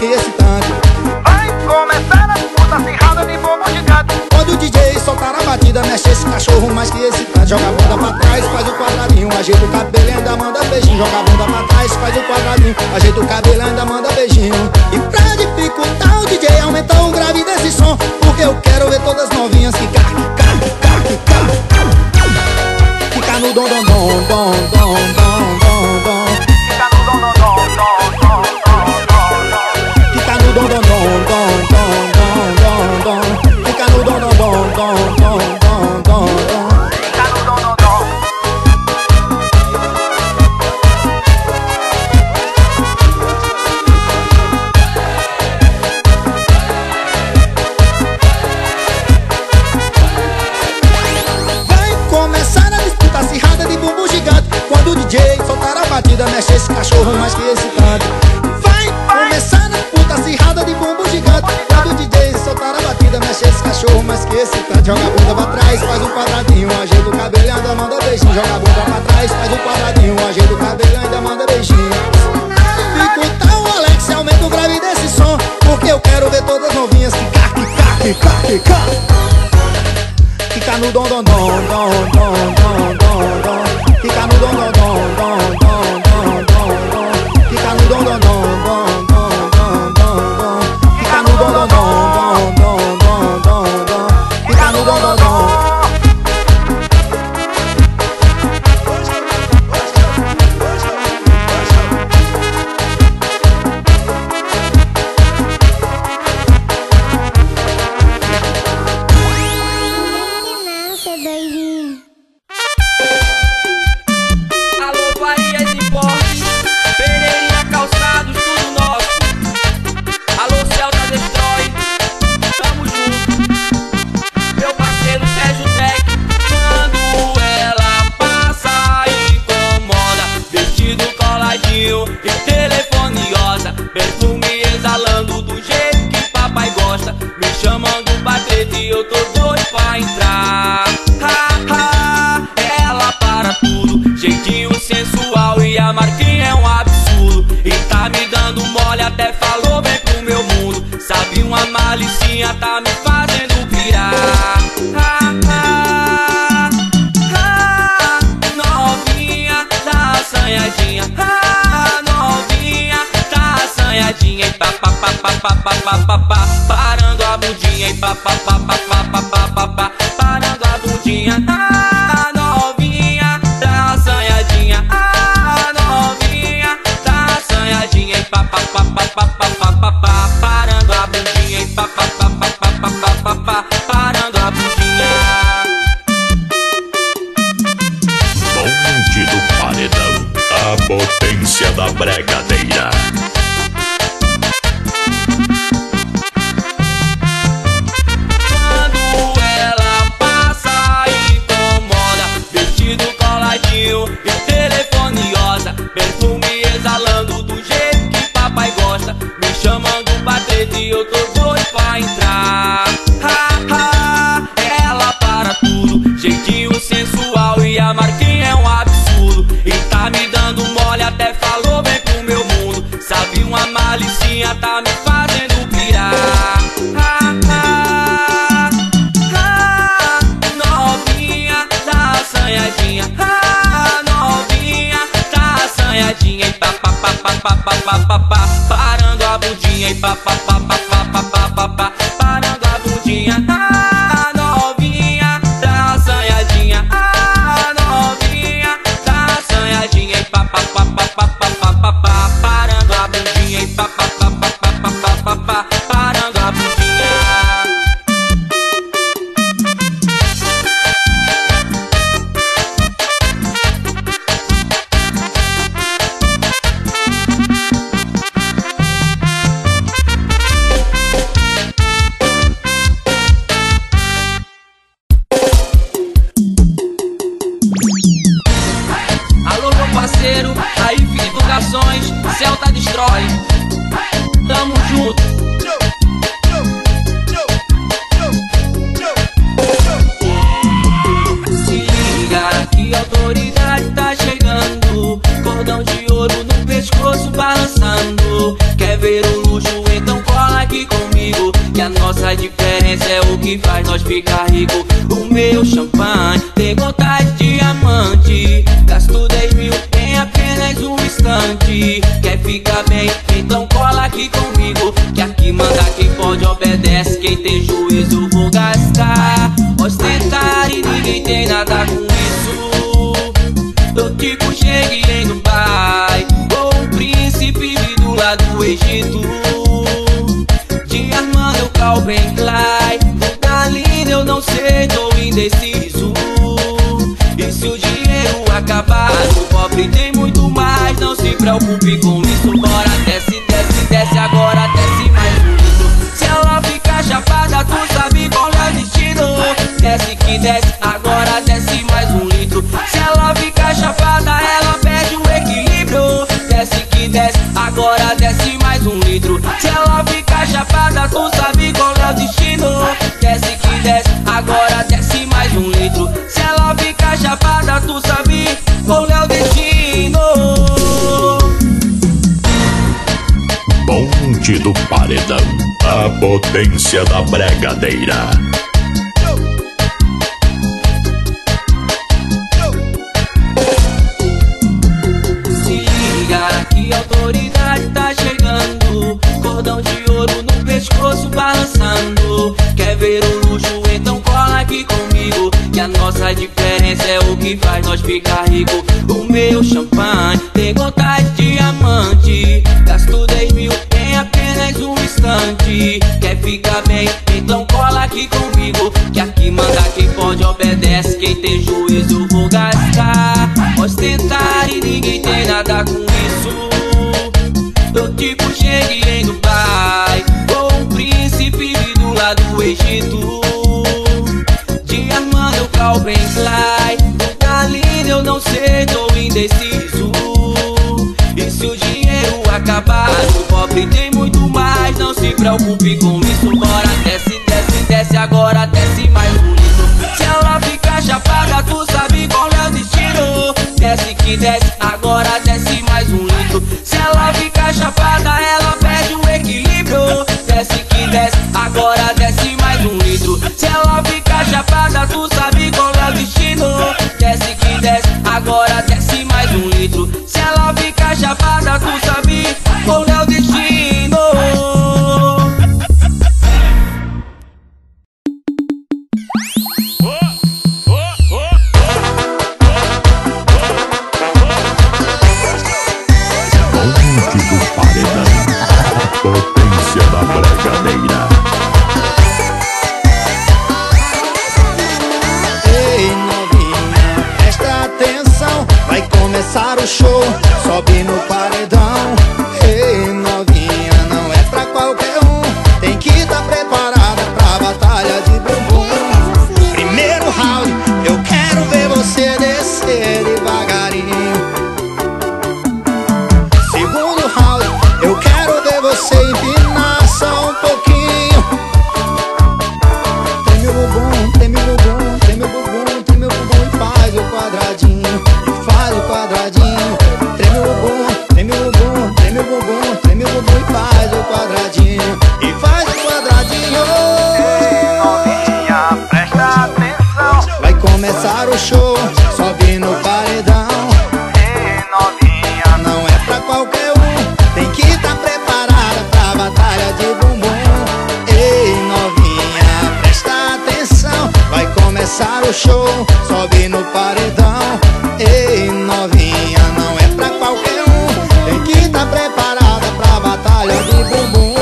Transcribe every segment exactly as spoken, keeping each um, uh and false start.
que excitante. Vai começar a disputa acirrada de bumbum gigante. Quando o D J soltar a batida, mexe esse cachorro mais que excitante. Joga a bunda pra trás, faz o quadradinho, ajeita o cabelo e ainda manda beijinho. Joga a bunda pra trás, faz o quadradinho, ajeita o cabelo e ainda manda beijinho. E pra dificultar o D J, aumenta o grave desse som, porque eu quero ver todas novinhas quicar, quicar, quicar, quicar. Fica no dom, dom, dom, dom, dom, dom, dom, dom. Fica no dom, dom, dom, dom, dom, dom, dom. Fica no dom, dom, dom, dom, dom, dom, dom, dom. Fica no dom, dom, dom, dom, dom, dom, dom, dom. Fica no dom, dom, dom. Vai começar a disputa acirrada de bumbum gigante. Quando o D J soltar a batida, mexe esse cachorro mais que excitante. Vai começar a disputa acirrada de bumbum gigante. Quando o D J soltar a batida, mexe esse cachorro mais que excitante. Joga a bunda pra trás, faz um quadradinho, ajeita o cabelo e ainda manda beijinho. Joga a bunda pra trás, faz um quadradinho, ajeita o cabelo e ainda manda beijinho. Dificultar o Alex, aumenta o grave desse som, porque eu quero ver todas novinhas quicar, quicar, quicar, quicar. Fica no dom, dom, dom, dom, dom, dom, dom, dom. Fica no dom, dom, dom, dom, dom, dom, dom, dom. Fica no dom, dom, dom, dom, dom, dom, dom, dom. Fica no dom, dom, dom, dom, dom, dom, dom. Fica no dom, dom, dom. Alô, Farias Importes, Pereirinha Calçados, tudo nosso. Alô, Celta Destrói, tamo junto. Meu parceiro Sérgio Tech, quando ela passa incomoda. Vestido coladinho e telefone rosa, perfume exalando do jeito que papai gosta. Me chamando pra treta e eu tô doido pra entrar. Ha, ha, ela para tudo, jeitinho sensual e a marquinha é um absurdo. E tá me dando mole, até falou vem pro meu mundo. Sabe uma malicinha, tá me fazendo pirar. Ha, ha, ha, novinha, tá assanhadinha. Ha, novinha, tá assanhadinha. E pá, pá, pá, pá, pá, pá, pá, pá, pá, parando a bundinha. E pá, pá, pá, pá, pá, pá, pá, pá, pá, parando a bundinha. Ah, novinha, tá assanhadinha. Ah, novinha, tá assanhadinha. E pá, pá, pá, pá, pá, pá, pá, pá, pá, parando a bundinha. E pá, pá, pá, pá, pá, pá, pá, pá, pá, parando a bundinha. Bonde do paredão, a potência da bregadeira. Quando ela passa incomoda, vestido coladinho e telefone rosa, perfume exalando do jeito que papai gosta. Me chamando pra treta e eu tô doido pra entrar. Ha, ha, ela para tudo, jeitinho sensual e a marquinha é um absurdo. E tá me dando mole, até falou vem pro meu mundo. Sabe uma malicinha, tá me fazendo pirar. Ha, ha, ha, novinha, tá assanhadinha. Ha, novinha, tá assanhadinha. E pá, pá, pá, pá, pá, pá, pá, pá, pá, parando a bundinha. E pá, pá, pá, pá, pá, pá, pá, pá, pá, parando a bundinha. Ah, novinha, tá assanhadinha. Ah, novinha, tá assanhadinha. E pá, pá, pá, pá, pá, pá, pá, pá, pá, parando a bundinha. E pá, pá, pá, pá, pá, pá, pá, pá, pá, parando a bundinha. Alô, meu parceiro, aí Educações, Celta Destrói, tamo junto. Se liga que a autoridade tá chegando, cordão de ouro no pescoço balançando. Quer ver o luxo em champanhe, tem vontade de diamante. Gasto dez mil em apenas um instante. Quer ficar bem? Então cola aqui comigo, que aqui manda quem pode, obedece. Quem tem juízo vou gastar. Ostentar e ninguém tem nada com isso. Eu tipo cheguei em Dubai, com um príncipe vindo lá do Egito. De Armando eu Calvin Klein, da linda eu não sei, tô indeciso. E se o dinheiro acabar, o pobre tem muito mais, não se preocupe com isso. Bora, desce, desce, desce, agora desce mais um litro. Se ela ficar chapada, tu sabe qual é o destino. Desce que desce, agora desce mais um litro. Se ela ficar chapada, ela perde o equilíbrio. Desce que desce, agora desce mais um litro. Se ela ficar chapada, tu sabe qual é o destino. Desce que desce, agora desce mais um litro. Se ela ficar chapada, tu sabe qual é o destino. Bonde do Paredão, a potência da bregadeira. Que a autoridade tá chegando, cordão de ouro no pescoço balançando. Quer ver o luxo? Então cola aqui comigo, que a nossa diferença é o que faz nós ficar rico. O meu champanhe tem vontade de diamante. Gasto dez mil em apenas um instante. Quer ficar bem? Então cola aqui comigo, que aqui manda quem pode, obedece. Quem tem juízo vou gastar. Ostentar e ninguém tem nada com isso. Eu tipo cheguei em Dubai, com um príncipe vindo lá do Egito. De Armando eu Calvin Klein, da linda eu não sei, tô indeciso. E se o dinheiro acabar, o pobre tem muito mais, não se preocupe com isso. Bora, desce, desce, desce, agora desce mais um litro. Se ela ficar chapada, tu sabe qual é o destino. Desce que desce, agora desce mais um litro. Se ela ficar chapada, ela perde o equilíbrio. Desce que desce, agora desce mais um litro. Se ela ficar chapada, tu sabe qual é o destino. Desce que desce, agora desce mais um litro. Se ela ficar chapada, tu sabe qual é o destino. Potência da bregadeira. Ei, novinha, presta atenção, vai começar o show, sobe no paredão. Ei, novinha, não é pra qualquer um, tem que estar preparada pra batalha de bumbum. Primeiro round, eu quero ver você descer devagarinho. Segundo round, eu quero ver você empinar só um pouquinho. Treme o bumbum, treme o bumbum, treme o bumbum, treme o bumbum e faz o quadradinho, e faz o quadradinho. Treme o bumbum, treme o bumbum, treme o bumbum, treme o bumbum e faz o quadradinho, e faz o quadradinho. Ei, novinha, presta atenção. Vai começar o show, sobe no paredão. Ei, novinha, Não é pra qualquer um, tem que estar preparada pra batalha de bumbum. Ei, novinha, presta atenção, vai começar o show, sobe no paredão. Ei, novinha, não é pra qualquer um, tem que estar preparada pra batalha de bumbum.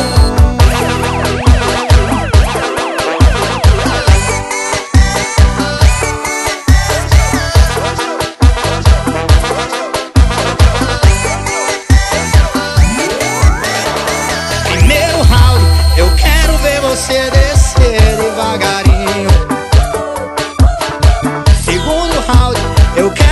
Primeiro round, eu quero ver você descer devagarinho. Segundo round, eu quero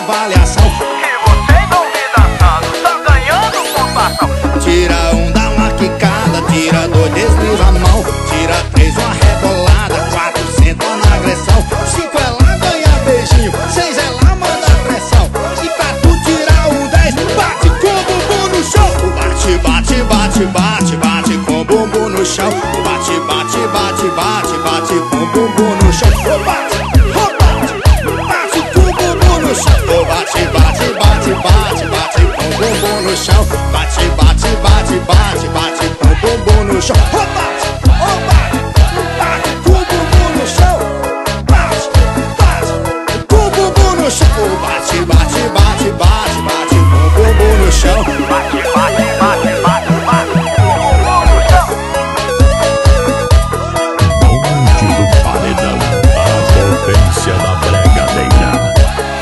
avaliação. E vocês vão me dançando, só ganhando pontuação. Tira um, dá uma quicada, tira dois, desliza a mão. Tira três, uma rebolada, quatro, senta na agressão. Cinco é lá, ganha beijinho, seis é lá, manda pressão. E pra tu tirar um dez, bate com o bumbum no chão. Bate, bate, bate, bate, bate com o bumbum no chão. Bate, bate, bate, bate, bate com o bumbum no chão. Oh, bate, oh, bate, bate com o bumbum no chão. Oh, bate, bate, bate, bate, bate com o bumbum no chão. Bate, bate, bate, bate, bate com o bumbum no chão. Oh, bate, oh, bate, bate com o bumbum no chão. Bate, bate com o bumbum no chão. Oh, bate, bate, bate, bate, bate com o bumbum no chão. Bate, bate, bate, bate, bate com o bumbum no chão. Bonde do Paredão, a potência da bregadeira.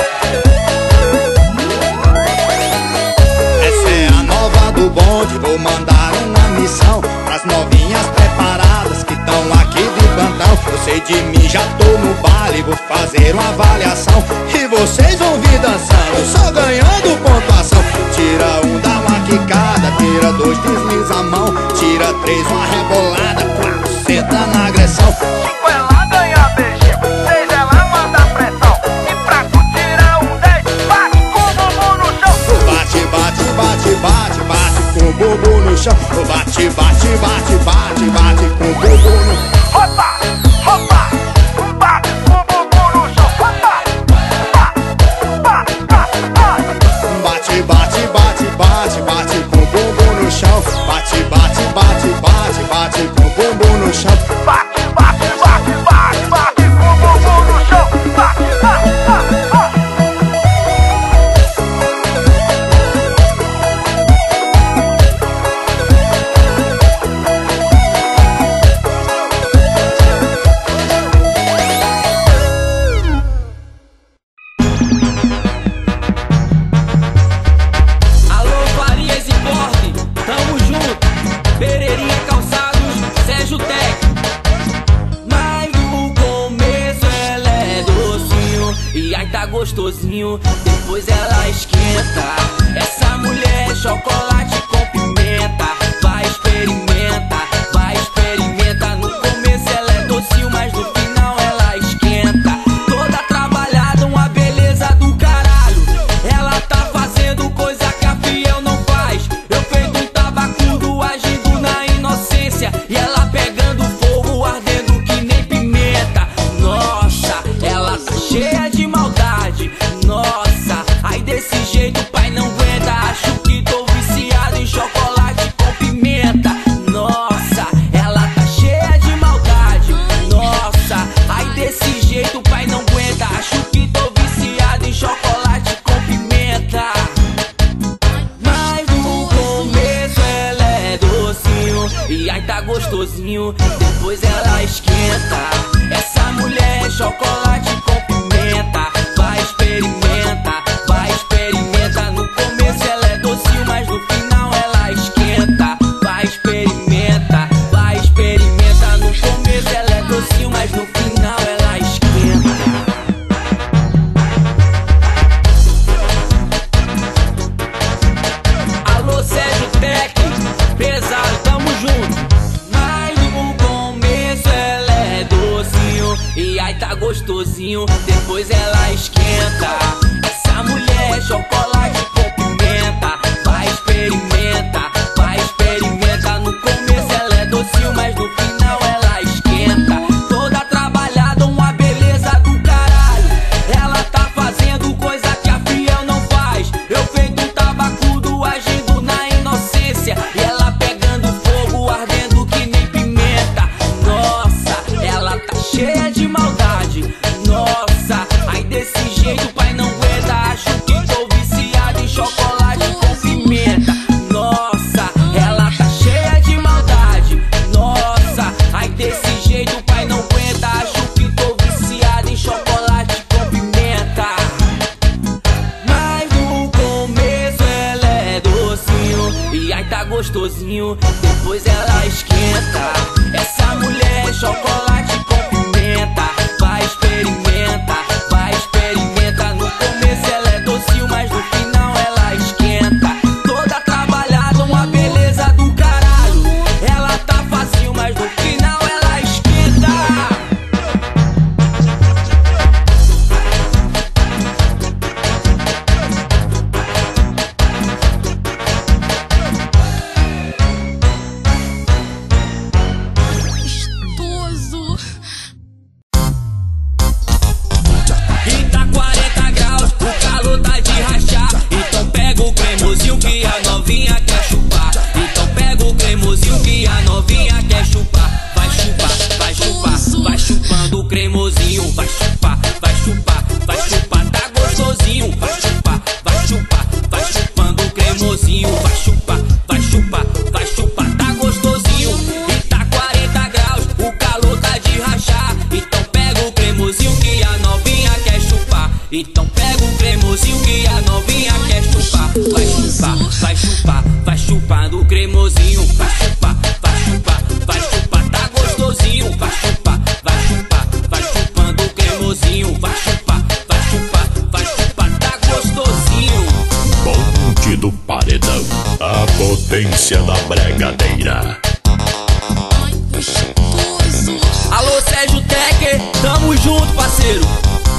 Essa é a nova do bonde, vou mandar uma missão pras novinhas preparadas que tão aqui de plantão. Eu sei de mim, já tô no baile, vou fazer uma avaliação e vocês vão vir dançando, só ganhando pontuação. Tira um, dá uma quicada, tira dois, desliza a mão. Tira três, uma rebolada, quatro, senta na agressão. Cinco é lá, ganha beijinho, seis é lá, manda pressão. E pra tu tirar um dez, bate com o bumbum no chão. Bate, bate, bate, bate, bate com o bumbum no chão. Bate, bate, bate, bate, bate com o bumbum no chão. Opa, opa, bate com o bumbum no chão. Opa, bate, bate, bate, bate. Bate, bate, bate, bate, bate com o bumbum no chão. Bate, bate, bate, bate, bate com o bumbum no chão. Bate, bate, bate, bate, bate com o bumbum no chão. Bate, ah, ah, ah. Alô, Farias e Porte, tamo junto. Pereirinha Calçados, Sérgio Tec. Mas no começo ela é docinho e aí tá gostosinho, depois ela esquenta. Essa mulher é chocolate com pimenta. Vai experimenta, vai experimenta. No começo ela é docinho, mas no final ela esquenta. Toda trabalhada, uma beleza do caralho. Ela tá fazendo coisa que a fiel não faz. Eu feito um tabacudo, agindo na inocência. E ela pegando fogo, ardendo que nem pimenta. Nossa, ela tá cheia de maldade. Nossa, aí desse jeito o pai não aguenta. Acho que tô viciado em chocolate com pimenta. Nossa, ela tá cheia de maldade. Nossa, aí desse jeito o pai não aguenta. Acho que tô viciado em chocolate com pimenta. Mas no começo ela é docinho e aí tá gostosinho, depois ela esquenta. Essa mulher é chocolate com pimenta. Vai experimenta, vai experimenta. No começo ela é docinho, mas no final ela esquenta. Vai experimenta, vai experimenta. No começo ela é docinho, mas no final ela esquenta. Alô, Sérgio Tec, pesado, tamo junto. Mas no começo ela é docinho e aí tá gostosinho, depois ela esquenta. Essa mulher é chocolate com pimenta. Vai experimenta, vai experimenta. No começo ela é docinho, mas no final ela esquenta. Toda trabalhada, uma beleza do caralho. Ela tá fazendo coisa que a fiel não faz. Eu feito um tabacudo, agindo na inocência. E ela pegando fogo, ardendo que nem pimenta. Nossa, ela tá cheia de maldade. Nossa, aí desse jeito o pai não aguenta. Acho que tô viciado em chocolate com pimenta. Nossa, ela tá cheia de maldade. Nossa, aí desse jeito o pai não aguenta. Acho que tô viciado em chocolate com pimenta. Mas no começo ela é docinho e aí tá gostosinho, depois ela esquenta. Essa mulher é chocolate com pimenta. Vai experimenta, vai experimenta. No começo ela é docinho, pega o cremosinho que a novinha quer chupar. Vai chupar, vai chupar, vai chupar do cremosinho. Vai chupar, vai chupar, vai chupar, tá gostosinho. Vai chupar, vai chupar, vai chupando o cremosinho. Vai chupar, vai chupar, vai chupar, tá gostosinho. Bonde do paredão, a potência da bregadeira. Alô Sérgio Tecker, tamo junto, parceiro.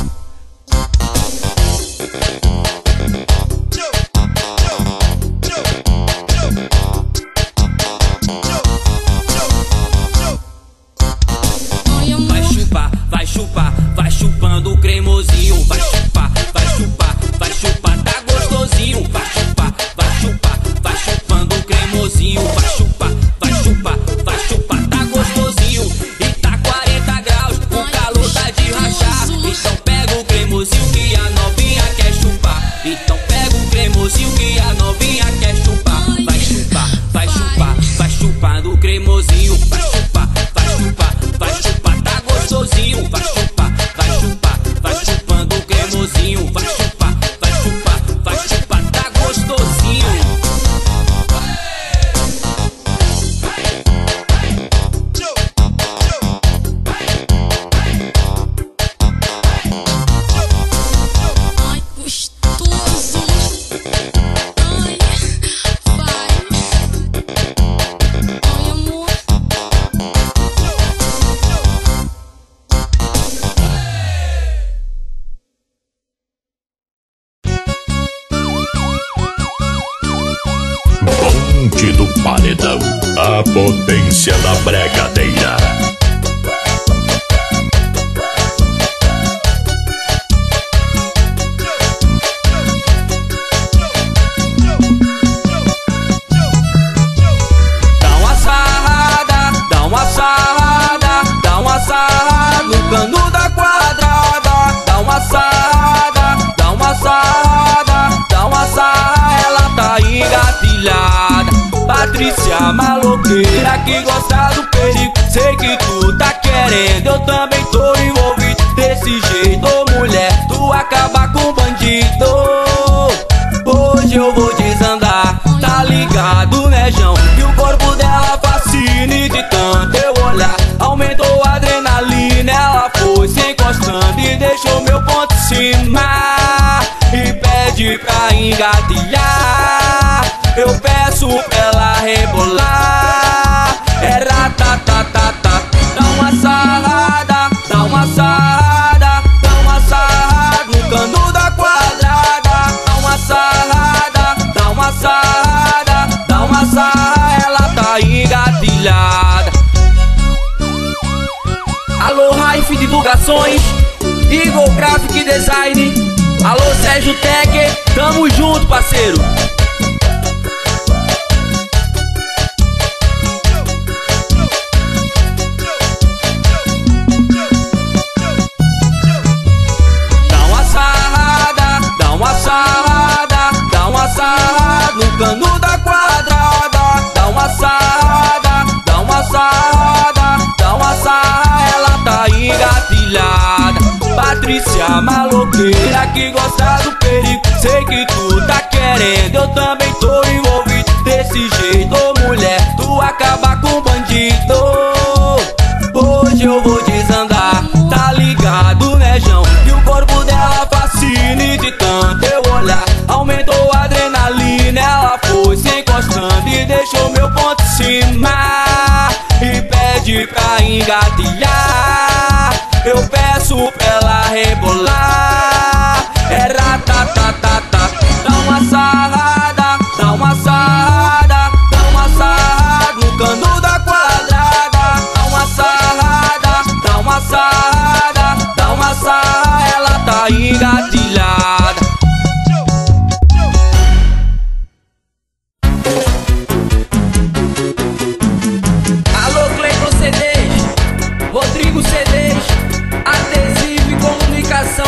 Vai chupar, vai chupar, vai chupando o cremosinho. Vai chupar, vai chupar, vai chupar, tá gostosinho. Vai chupar, vai chupar, vai chupando o cremosinho. Vai chupar, vai chupar, vai chupar, tá gostosinho. E tá quarenta graus, o calor tá de rachar. Então pega o cremosinho que a novinha quer chupar. Então pega o cremosinho que a novinha quer chupar. Vai chupar, vai chupar, vai chupar do cremosinho. Vai chupar, vai chupar, vai chupar, tá gostosinho. Vai chupar, vai chupar, vai chupando o cremosinho. Vai chupar, vai chupar, vai chupar, tá gostosinho. Ai, gostoso. Ai, vai. Ai, amor. Bonde do paredão, a potência da bregadeira. Dá uma sarrada, dá uma sarrada, dá uma sarrada no cano da quadrada. Dá uma sarrada, dá uma sarrada, dá uma sarrada, ela tá engatilhada. Patrícia maloqueira que gosta do perigo. Sei que tu tá querendo, eu também tô envolvido. Desse jeito, mulher, tu acaba com bandido. Hoje eu vou desandar, tá ligado, né, João? Que o corpo dela fascina e de tanto eu olhar aumentou a adrenalina. Ela foi se encostando e deixou meu ponto em cima e pede pra engatilhar. Eu peço pra ela rebolar. É ratatatata. Dá uma sarrada, dá uma sarrada, dá uma sarrada no cano da quadrada. Dá uma sarrada, dá uma sarrada, dá uma sarrada, ela tá engatilhada. Alô Raif Divulgações, Igor Graphic Design. Alô Sérgio Tecker, tamo junto, parceiro. Dá uma sarrada, dá uma sarrada, dá uma sarrada no cano da quadrada. Dá uma sarrada, dá uma sarrada, dá uma sarrada, ela tá engatilhada. Patrícia maloqueira que gosta do perigo. Sei que tu tá querendo, eu também tô envolvido. Desse jeito, mulher, tu acaba com bandido. Hoje eu vou desandar, tá ligado, né, João? Que o corpo dela fascina e de tanto eu olhar aumentou a adrenalina. Ela foi se encostando e deixou meu ponto em cima e pede pra engatilhar. Eu peço pra ela rebolar. É ratatatata. Dá uma sarrada, dá uma sarrada, dá uma sarrada no cano da quadrada. Dá uma sarrada, dá uma sarrada, dá uma sarrada, ela tá engatilhada. Alô Cleiton C Ds, Rodrigo C Ds, adesivo e comunicação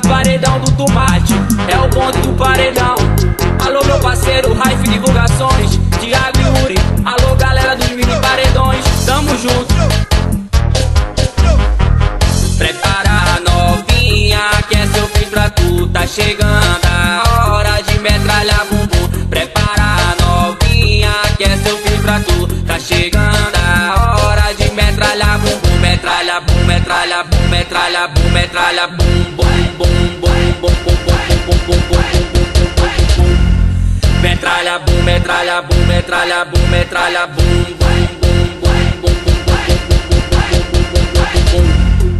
paredão do tomate, é o bonde do paredão. Alô meu parceiro, Raif Divulgações, Thiago e Yuri. Alô galera dos mini paredões, tamo junto. Prepara novinha, que essa eu fiz pra tu. Tá chegando a hora de metralhar bumbum. Prepara novinha, que essa eu fiz pra tu. Tá chegando a hora de metralhar bumbum. Metralha bum, metralha bum, metralha bum, metralha bum, bum, bum, bum, bum, bum, bum, bum, bum, bum, bum, bum. Metralha bum, metralha bum, metralha bum, metralha bum, bum, bum, bum, bum, bum, bum, bum, bum, bum.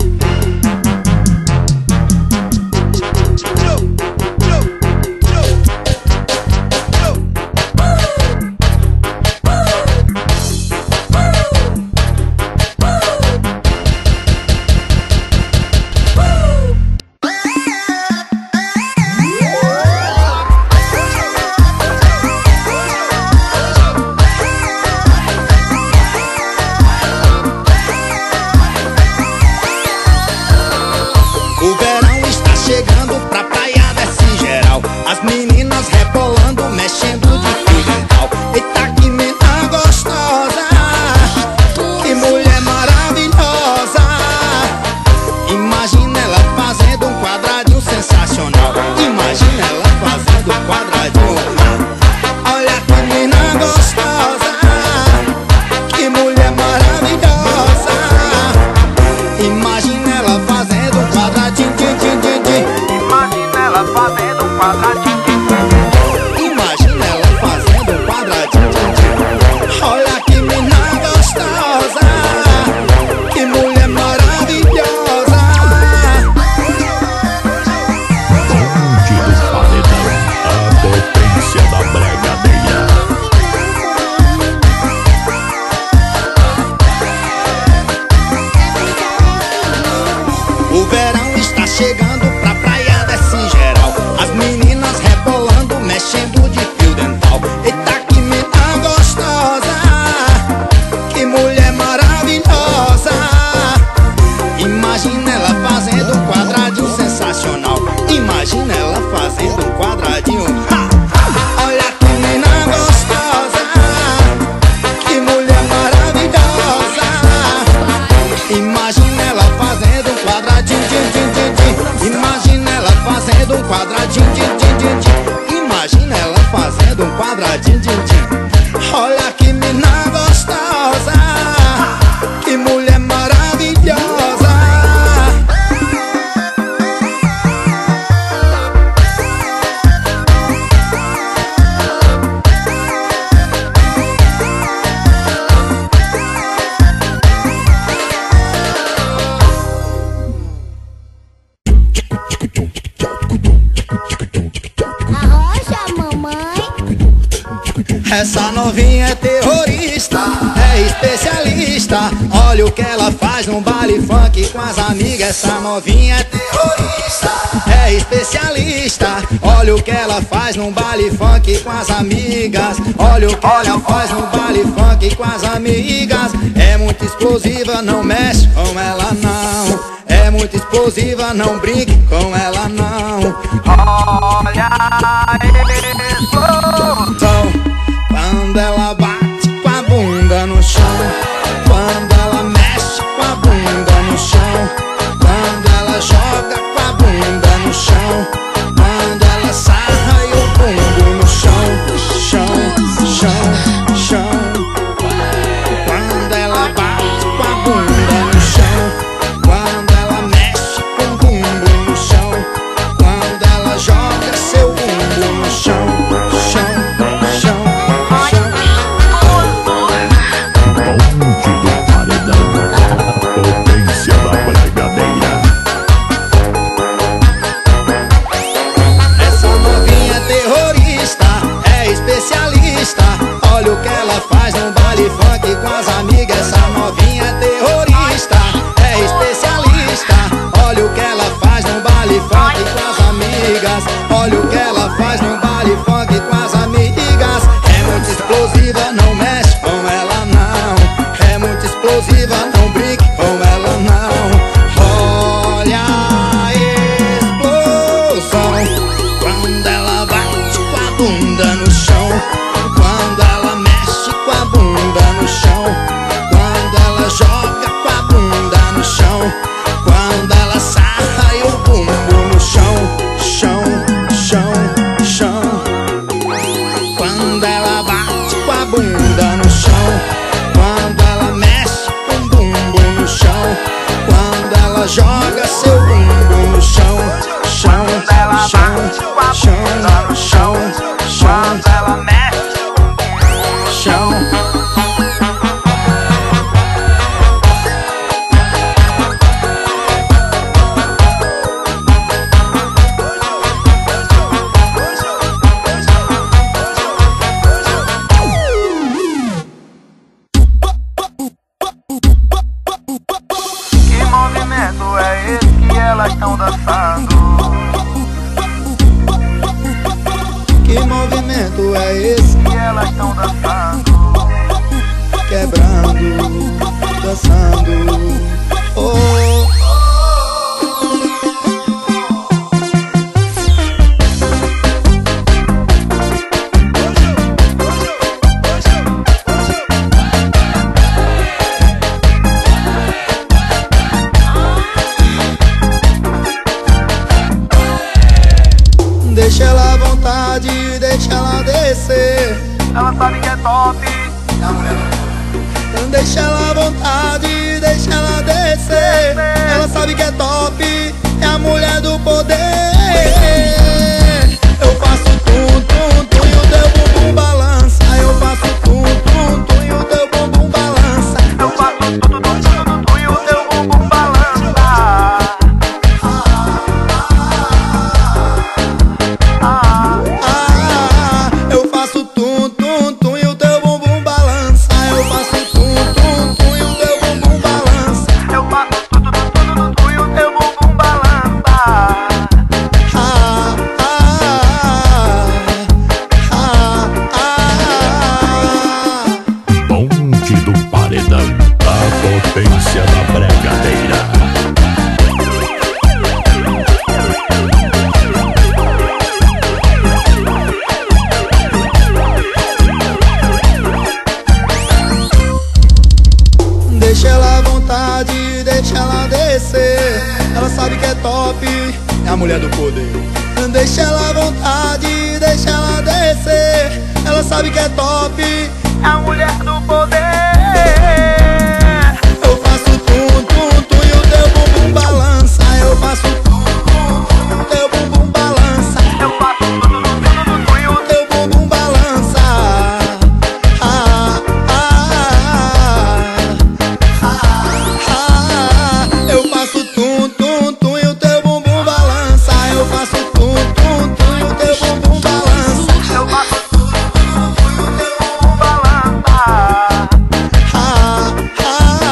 As meninas rebolando, mexendo de fio dental. Eita que mina gostosa, que mulher maravilhosa. Imagina ela fazendo um quadradinho sensacional. Imagina ela fazendo um quadradinho. Olha que mina gostosa, que mulher maravilhosa. Imagina ela fazendo um quadradinho, din, din, din, din. Imagina ela fazendo um quadradinho. Imagina ela fazendo um quadradinho. Olha que mina gostosa, que mulher maravilhosa. Bonde do paredão, a potência da bregadeira. O verão está chegando, pra praia desce geral. As meninas rebolando, mexendo de fio dental. Eita que mina gostosa, que mulher maravilhosa. Imagina ela fazendo um quadradinho sensacional. Imagina ela fazendo um quadradinho. Ha! Olha que mina gostosa, que mulher maravilhosa. Imagina ela fazendo um quadradinho, din, din, din, din. Imagina ela fazendo um quadradinho, din, din, din, din. Imagina ela fazendo um quadradinho, din, din. Olha que mina gostosa, que mulher maravilhosa. Arrocha, mamãe. Essa novinha é terrorista, é especialista. Olha o que ela faz no baile funk com as amigas. Essa novinha é terrorista, é especialista. Olha o que ela faz no baile funk com as amigas. Olha o que ela faz no baile funk com as amigas. É muito explosiva, não mexe com ela não. É muito explosiva, não brinque com ela não. Olha isso. Então, quando ela bate com a bunda no chão, quando ela mexe com a bunda no chão, quando ela joga com a bunda no chão, quando ela sarra e o bumbum no chão, chão, chão, chão. Quando ela bate com a bunda no chão, quando ela mexe com o bumbum no chão, quando ela joga seu bumbum sabe que é top. Deixa ela à vontade, deixa ela descer. Ela sabe que é top, é a mulher do poder. Eu faço tum, tum, tum e o teu bumbum balança. Eu faço tum, tum, tum e o teu bumbum balança. Eu faço tudo, tudo, tudo, tudo e o teu bumbum balança. Ah, eu faço tum, tum, tum e o teu bumbum balança. Eu faço tum, tum, tum e o teu bumbum balança. Eu faço tudo, tudo, tudo, tudo e o teu bumbum balança. Ah, ah, ah, ah. Bonde do paredão, a potência da bregadeira. Deixa ela à vontade, deixa ela descer. Ela sabe que é top, é a mulher do poder. Deixa ela à vontade, deixa ela descer. Ela sabe que é top, É a mulher do poder. eu faço tum, tum, tum e o teu bumbum balança. Eu faço tum, tum, tum e o teu bumbum balança. Eu faço tudo, tudo, tudo, tudo e o Teu bumbum balança. Ah, ah, ah, ah. Eu faço tum, tum, tum e o teu bumbum balança. Eu faço tum, tum, tum e o teu bumbum balança. Eu faço tudo, tudo, tudo e o teu bumbum balança. Ah, ah,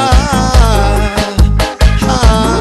ah,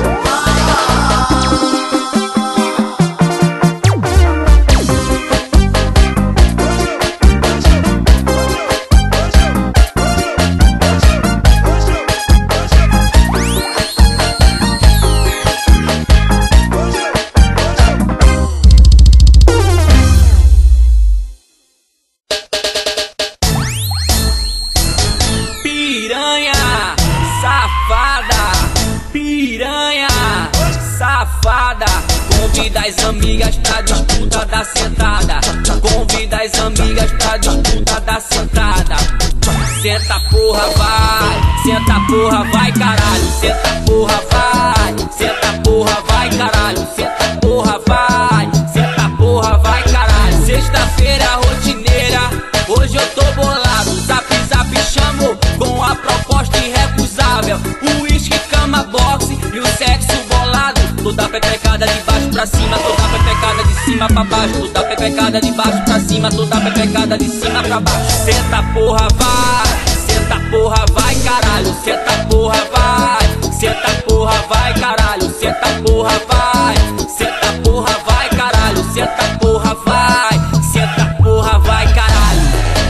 Piranha, safada, piranha, safada. Convida as amigas pra disputa da sentada. Convida as amigas pra disputa da sentada. Senta porra, vai, senta porra, vai caralho. Senta porra, vai, senta porra, vai caralho. Senta porra, vai, senta porra, vai caralho. Sexta-feira rotineira, hoje eu tô bolado. Zap, zap, chamo com a proposta irrecusável. O uísque, cama, boxe e o sexo bolado. Toda pepecada de baixo pra cima, toda pepecada de cima pra baixo. Toda pepecada de baixo pra cima, toda pepecada de cima pra baixo. Senta porra, vai, senta porra, vai caralho. Senta porra, vai, senta porra, vai caralho. Senta porra, vai, senta porra, vai caralho. Senta porra, vai, senta porra, vai caralho.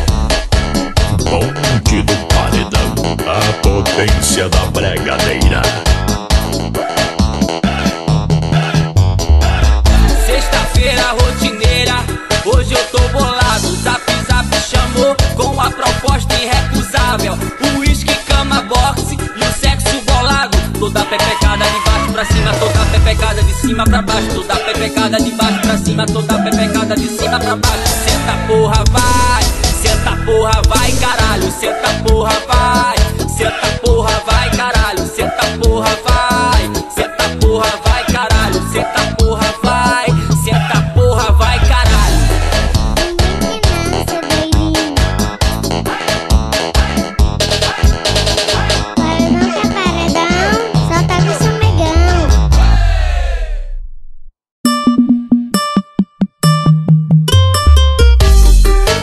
Bonde do paredão, a potência da bregadeira. Sexta-feira rotineira, hoje eu tô bolado. Zap, zap, chamou com a proposta irrecusável. O uísque, cama, boxe e o sexo bolado. Toda pepecada de baixo pra cima, toda pepecada de cima pra baixo. Toda pepecada de baixo pra cima, toda pepecada de cima pra baixo. Senta porra, vai, senta porra, vai caralho. Senta porra, vai, senta porra, vai caralho. Senta porra, vai, senta porra, vai caralho. Senta porra, vai, senta porra, vai caralho.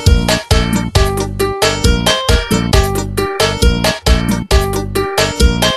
Paredão,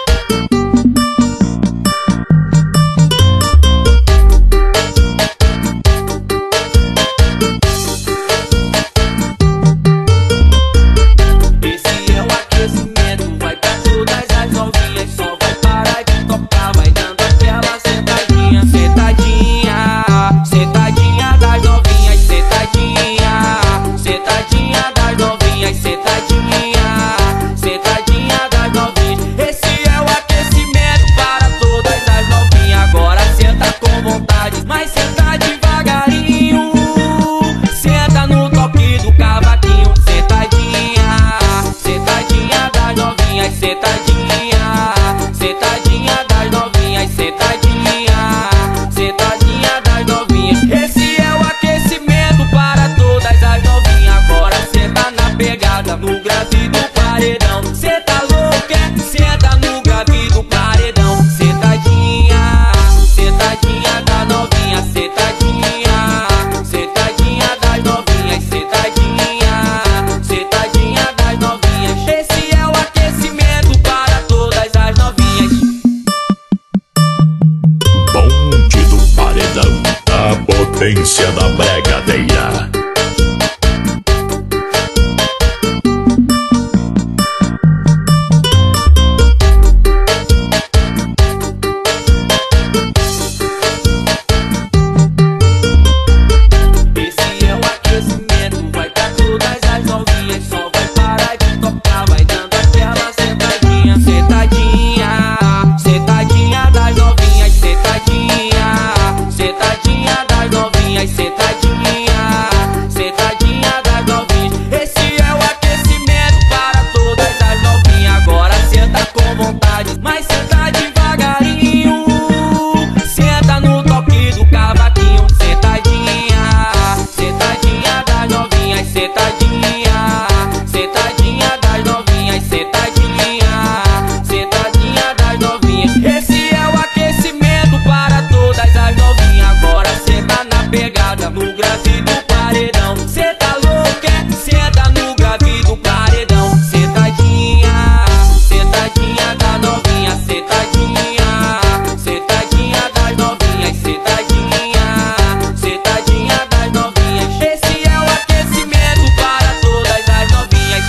vontade, mas senta devagarinho. Senta no toque do cavaquinho. Sentadinha, sentadinha das novinhas. Sentadinha, sentadinha das novinhas. Sentadinha, sentadinha das novinhas. Esse é o aquecimento para todas as novinhas. Agora senta na pegada, no grave do paredão. Senta louca, senta no grave do paredão. Sentadinha, sentadinha da novinha. Sentadinha, sentadinha das novinhas. Sentadinha, sentadinha das novinhas. Esse é o aquecimento para todas as novinhas.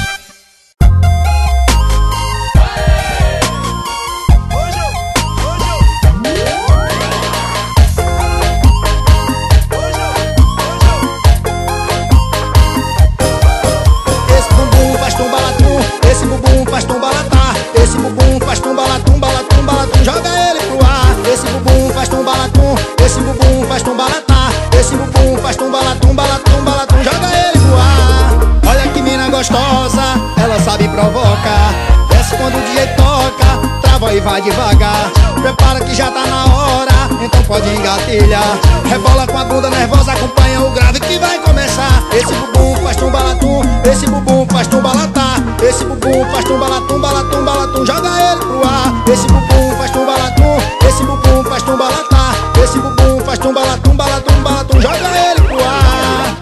Esse bumbum faz tumbalatum, esse bumbum faz tumbalatar. Esse bumbum faz tumbalatum, balatum, balatum, joga ele pro ar. Esse bumbum faz tumbalatum, esse bumbum faz tumbalatar. Esse bumbum faz tumbalatum, balatum, balatum, joga ele pro ar. Olha que mina gostosa, ela sabe provocar. Desce quando o D J toca, trava e vai devagar. Prepara que já tá na hora, então pode engatilhar. Rebola com a bunda nervosa, acompanha o grave que vai começar. Esse bumbum faz tumbalatum, esse bumbum faz tumbalatar. Esse bumbum faz tumbalatum, balatum, balatum, joga ele pro ar. Esse bumbum faz tumbalatum, esse bumbum faz tumbalatar. Esse bumbum faz tumbalatum, balatum, balatum, joga ele pro ar.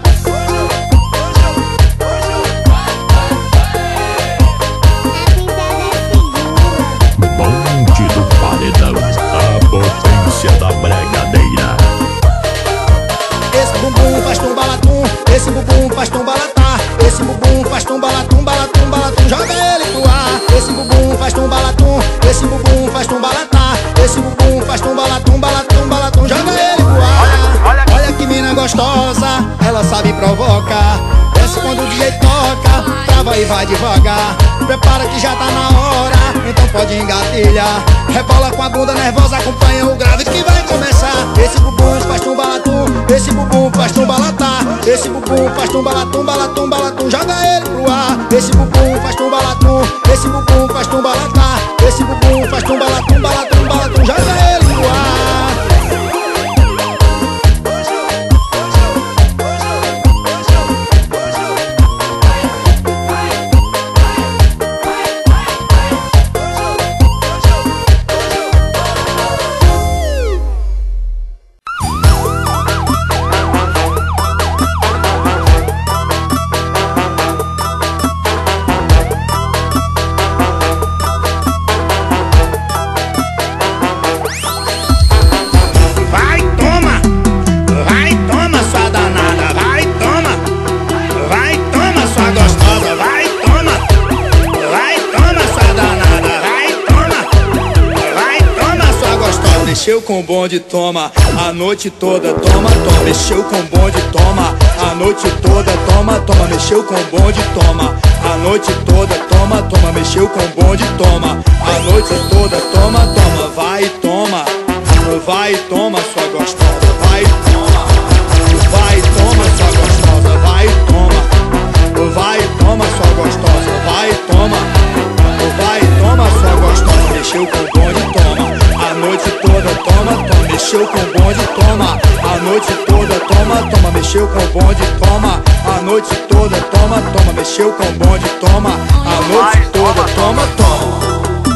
Bonde do paredão, a potência da bregadeira. Esse bumbum faz tumbalatum, esse bumbum faz tumbalatar. Esse bumbum faz tumbalatum, balatum, balatum, joga ele pro ar. Esse bumbum faz tumbalatum, esse bumbum faz tumbalatar. Esse bumbum faz tumbalatum, balatum, balatum, joga ele pro ar. Olha que mina gostosa, ela sabe provocar. Desce quando o D J toca, trava e vai devagar. Prepara que já tá na hora, então pode engatilhar. Rebola com a bunda nervosa, acompanha o grave que vai começar. Esse bumbum faz tumbalatum, esse bumbum faz tumbalatar. Esse bumbum faz tumbalatum, balatum, balatum, joga ele pro ar. Esse bumbum faz tumbalatum, esse bumbum faz tumbalatar. Esse bumbum faz tumbalatum, balatum, balatum, joga ele pro ar. Vai, toma! Vai, toma, sua danada! Vai, toma! Vai, toma, sua gostosa! Vai, toma! Vai, toma, sua danada! Vai, toma! Vai, toma, sua gostosa! Mexeu com o bonde, toma! A noite toda, toma, toma! Mexeu com o bonde, toma! A noite toda, toma, toma! Mexeu com o bonde, toma! A noite toda, toma, toma! Mexeu com o bonde, toma! A noite toda, toma, toma! Vai, toma! Vai, toma, sua gostosa, vai, toma. Vai, toma, sua gostosa, vai, toma. Vai, toma, sua gostosa, vai, toma. Vai, toma, sua gostosa. Mexeu com o bonde, toma. A noite toda, toma, toma. Mexeu com o bonde, toma. A noite toda, toma, toma. Mexeu com o bonde, toma. A noite toda, toma, toma. Mexeu com o bonde, toma. A noite toda, toma, toma.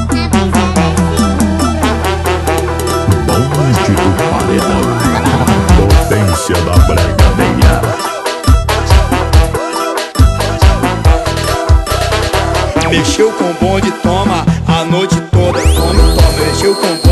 Bonde do paredão, a potência da bregadeira. Mexeu com o bonde, toma. A noite toda, toma, toma. Mexeu com o